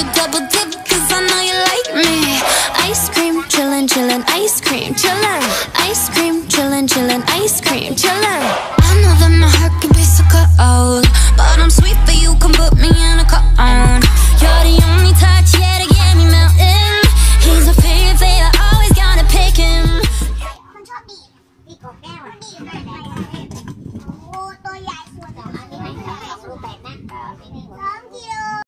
double dip, cause I know you like me. Ice cream, chillin', chillin', ice cream, chillin'. Ice cream,